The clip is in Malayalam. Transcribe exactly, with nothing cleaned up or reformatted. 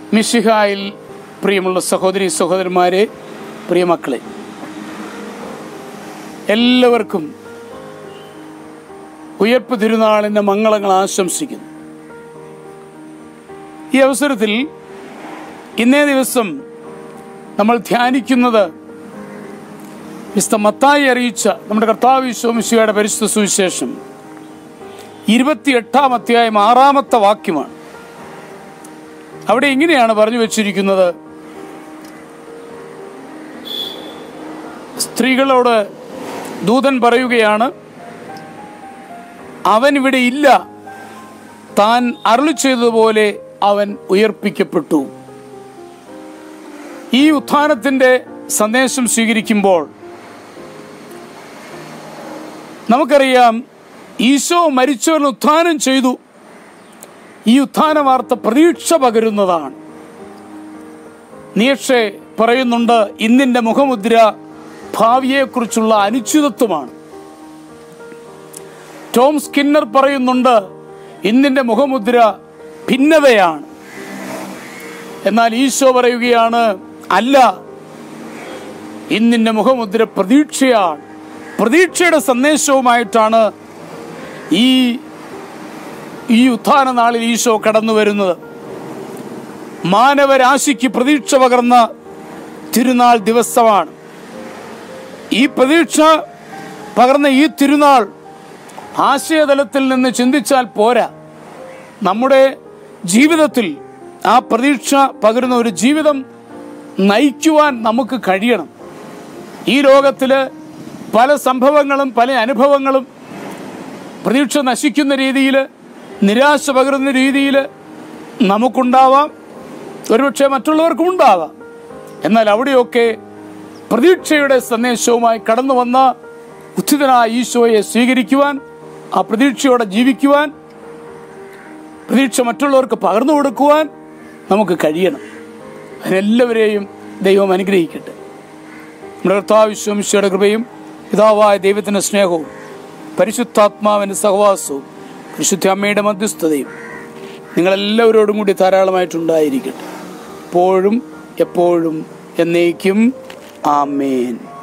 മിശിഹായിൽ പ്രിയമുള്ള സഹോദരി സഹോദരന്മാരെ, പ്രിയമക്കളെ, എല്ലാവർക്കും ഉയർപ്പ് തിരുനാളിൻ്റെ മംഗളങ്ങൾ ആശംസിക്കുന്നു. ഈ അവസരത്തിൽ ഇന്നേ ദിവസം നമ്മൾ ധ്യാനിക്കുന്നത് വിശുദ്ധ മത്തായി അറിയിച്ച നമ്മുടെ കർത്താവ് ഈശോ മിശിഹായുടെ പരിശുദ്ധ സുവിശേഷം ഇരുപത്തിയെട്ടാം അധ്യായം ആറാമത്തെ വാക്യമാണ്. അവിടെ ഇങ്ങനെയാണ് പറഞ്ഞു വച്ചിരിക്കുന്നത്: സ്ത്രീകളോട് ദൂതൻ പറയുകയാണ്, അവൻ ഇവിടെ ഇല്ല, താൻ അരുളി ചെയ്തതുപോലെ അവൻ ഉയർപ്പിക്കപ്പെട്ടു. ഈ ഉത്ഥാനത്തിൻ്റെ സന്ദേശം സ്വീകരിക്കുമ്പോൾ നമുക്കറിയാം, ഈശോ മരിച്ചവന് ഉത്ഥാനം ചെയ്തു. ഈ ഉത്ഥാന വാർത്ത പ്രതീക്ഷ പകരുന്നതാണ്. നീഷെ പറയുന്നുണ്ട്, ഇന്നിൻ്റെ മുഖമുദ്ര ഭാവിയെക്കുറിച്ചുള്ള അനിശ്ചിതത്വമാണ്. ടോം സ്കിന്നർ പറയുന്നുണ്ട്, ഇന്നിൻ്റെ മുഖമുദ്ര ഭിന്നതയാണ്. എന്നാൽ ഈശോ പറയുകയാണ്, അല്ല, ഇന്നിൻ്റെ മുഖമുദ്ര പ്രതീക്ഷയാണ്. പ്രതീക്ഷയുടെ സന്ദേശവുമായിട്ടാണ് ഈ ഈ ഉത്ഥാന നാളിൽ ഈശോ കടന്നു വരുന്നത്. മാനവരാശിക്ക് പ്രതീക്ഷ പകർന്ന തിരുനാൾ ദിവസമാണ്. ഈ പ്രതീക്ഷ പകർന്ന ഈ തിരുനാൾ ആശയതലത്തിൽ നിന്ന് ചിന്തിച്ചാൽ പോരാ. നമ്മുടെ ജീവിതത്തിൽ ആ പ്രതീക്ഷ പകരുന്ന ഒരു ജീവിതം നയിക്കുവാൻ നമുക്ക് കഴിയണം. ഈ ലോകത്തിൽ പല സംഭവങ്ങളും പല അനുഭവങ്ങളും പ്രതീക്ഷ നശിക്കുന്ന രീതിയിൽ, നിരാശ പകരുന്ന രീതിയിൽ നമുക്കുണ്ടാവാം, ഒരുപക്ഷെ മറ്റുള്ളവർക്കും ഉണ്ടാവാം. എന്നാൽ അവിടെയൊക്കെ പ്രതീക്ഷയുടെ സന്ദേശവുമായി കടന്നു വന്ന ഉച്ചിതനായ ഈശോയെ സ്വീകരിക്കുവാൻ, ആ പ്രതീക്ഷയോടെ ജീവിക്കുവാൻ, പ്രതീക്ഷ മറ്റുള്ളവർക്ക് പകർന്നു കൊടുക്കുവാൻ നമുക്ക് കഴിയണം. അതിനെല്ലാവരെയും ദൈവം അനുഗ്രഹിക്കട്ടെ. നമ്മുടെ കർത്താവ് ഈശോ മിശിഹായുടെ കൃപയും പിതാവായ ദൈവത്തിൻ്റെ സ്നേഹവും പരിശുദ്ധാത്മാവിൻ്റെ സഹവാസവും പരിശുദ്ധ അമ്മയുടെ മധ്യസ്ഥതയും നിങ്ങളെല്ലാവരോടും കൂടി ധാരാളമായിട്ടുണ്ടായിരിക്കട്ടെ, എപ്പോഴും എപ്പോഴും എന്നേക്കും. ആമേൻ.